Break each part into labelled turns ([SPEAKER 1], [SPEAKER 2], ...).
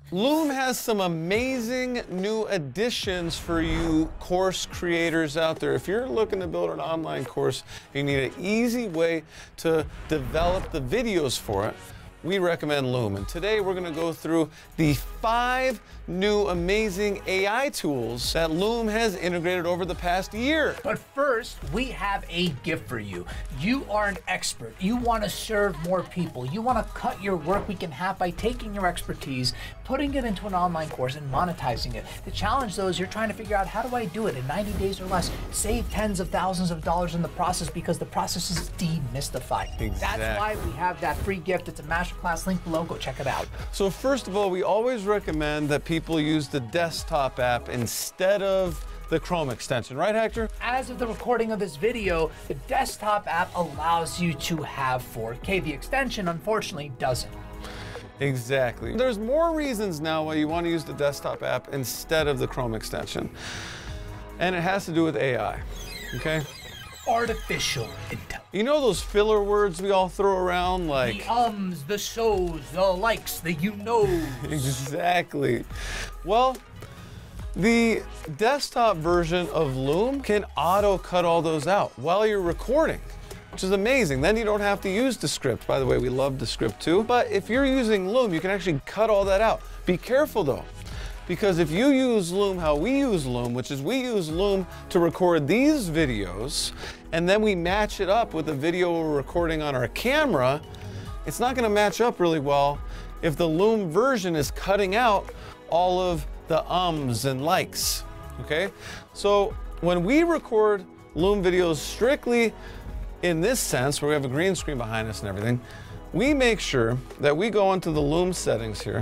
[SPEAKER 1] Loom has some amazing new additions for you course creators out there. If you're looking to build an online course, you need an easy way to develop the videos for it. We recommend Loom. And today we're going to go through the 5 new amazing AI tools that Loom has integrated over the past year.
[SPEAKER 2] But first, we have a gift for you. You are an expert. You want to serve more people. You want to cut your work week in half by taking your expertise, putting it into an online course and monetizing it. The challenge though is you're trying to figure out, how do I do it in 90 days or less? Save tens of thousands of dollars in the process because the process is demystified.
[SPEAKER 1] Exactly.
[SPEAKER 2] That's why we have that free gift. It's a MasterClass link below. Go check it out.
[SPEAKER 1] So first of all, we always recommend that people use the desktop app instead of the Chrome extension, right, Hector?
[SPEAKER 2] As of the recording of this video, the desktop app allows you to have 4K. The extension, unfortunately, doesn't.
[SPEAKER 1] Exactly. There's more reasons now why you want to use the desktop app instead of the Chrome extension. And it has to do with AI, okay?
[SPEAKER 2] Artificial intelligence.
[SPEAKER 1] You know those filler words we all throw around, like
[SPEAKER 2] the ums, the so's, the likes, the you knows.
[SPEAKER 1] Exactly. Well, the desktop version of Loom can auto cut all those out while you're recording, which is amazing. Then you don't have to use the script. By the way, we love the script too. But if you're using Loom, you can actually cut all that out. Be careful though, because if you use Loom how we use Loom, which is we use Loom to record these videos, and then we match it up with the video we're recording on our camera, it's not gonna match up really well if the Loom version is cutting out all of the ums and likes, okay? So when we record Loom videos strictly in this sense, where we have a green screen behind us and everything, we make sure that we go into the Loom settings here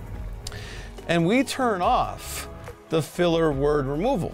[SPEAKER 1] and we turn off the filler word removal,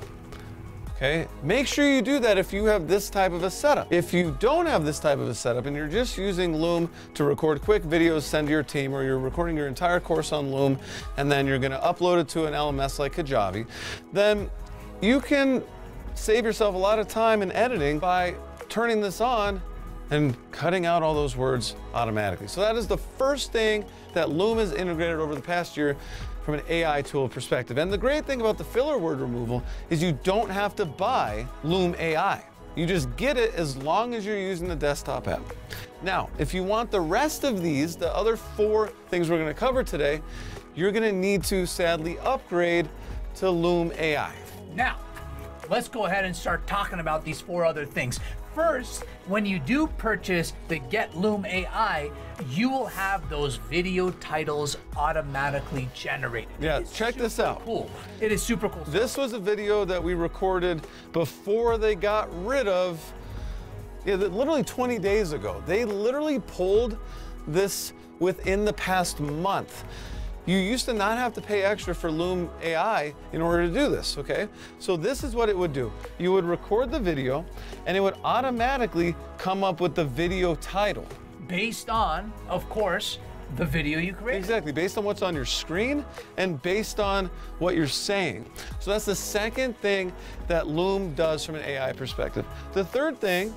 [SPEAKER 1] okay? Make sure you do that if you have this type of a setup. If you don't have this type of a setup and you're just using Loom to record quick videos, send to your team, or you're recording your entire course on Loom and then you're gonna upload it to an LMS like Kajabi, then you can save yourself a lot of time in editing by turning this on and cutting out all those words automatically. So that is the first thing that Loom has integrated over the past year from an AI tool perspective. And the great thing about the filler word removal is you don't have to buy Loom AI. You just get it as long as you're using the desktop app. Now, if you want the rest of these, the other 4 things we're gonna cover today, you're gonna need to sadly upgrade to Loom AI.
[SPEAKER 2] Now, let's go ahead and start talking about these 4 other things. First, when you do purchase the Get Loom AI, you will have those video titles automatically generated.
[SPEAKER 1] Yeah, check this out.
[SPEAKER 2] Cool. It is super cool.
[SPEAKER 1] This was a video that we recorded before they got rid of, literally 20 days ago. They literally pulled this within the past month. You used to not have to pay extra for Loom AI in order to do this, okay? So this is what it would do. You would record the video and it would automatically come up with the video title.
[SPEAKER 2] Based on, of course, the video you created.
[SPEAKER 1] Exactly, based on what's on your screen and based on what you're saying. So that's the second thing that Loom does from an AI perspective. The third thing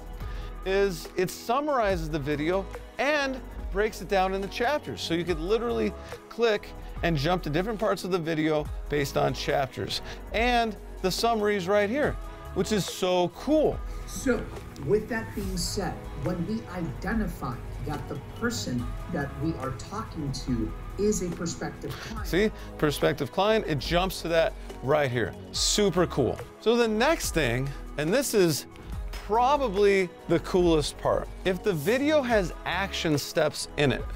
[SPEAKER 1] is it summarizes the video and breaks it down into chapters. So you could literally click and jump to different parts of the video based on chapters. And the summaries right here, which is so cool.
[SPEAKER 3] So with that being said, when we identify that the person that we are talking to is a prospective client.
[SPEAKER 1] See, prospective client, it jumps to that right here. Super cool. So the next thing, and this is probably the coolest part. If the video has action steps in it,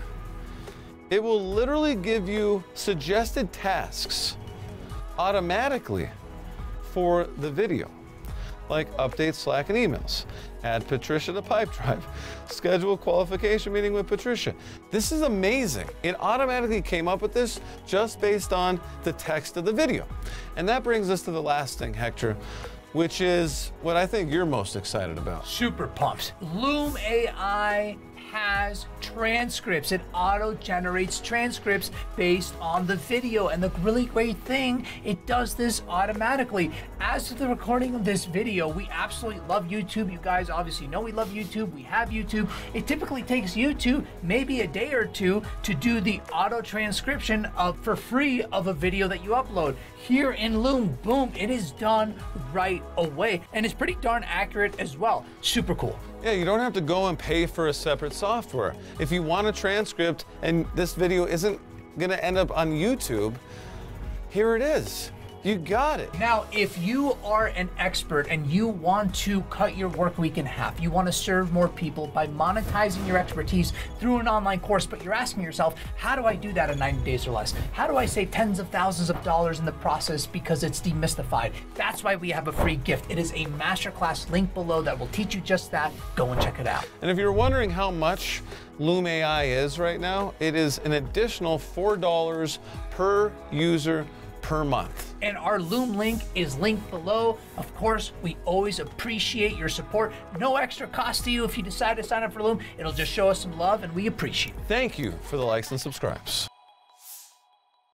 [SPEAKER 1] it will literally give you suggested tasks automatically for the video, like update Slack and emails, add Patricia to Pipedrive, schedule a qualification meeting with Patricia. This is amazing. It automatically came up with this just based on the text of the video. And that brings us to the last thing, Hector, which is what I think you're most excited about.
[SPEAKER 2] Super pumped. Loom AI has transcripts. It auto-generates transcripts based on the video. And the really great thing, it does this automatically. As to the recording of this video, we absolutely love YouTube. You guys obviously know we love YouTube. We have YouTube. It typically takes YouTube maybe a day or two to do the auto transcription for free of a video that you upload. Here in Loom, boom, it is done right away. And it's pretty darn accurate as well. Super cool.
[SPEAKER 1] Yeah, you don't have to go and pay for a separate software. If you want a transcript and this video isn't gonna end up on YouTube, here it is. You got it.
[SPEAKER 2] Now, if you are an expert and you want to cut your work week in half, you want to serve more people by monetizing your expertise through an online course, but you're asking yourself, how do I do that in 90 days or less? How do I save tens of thousands of dollars in the process because it's demystified? That's why we have a free gift. It is a masterclass link below that will teach you just that. Go and check it out.
[SPEAKER 1] And if you're wondering how much Loom AI is right now, it is an additional $4 per user per month.
[SPEAKER 2] And our Loom link is linked below. Of course, we always appreciate your support. No extra cost to you if you decide to sign up for Loom. It'll just show us some love and we appreciate it.
[SPEAKER 1] Thank you for the likes and subscribes.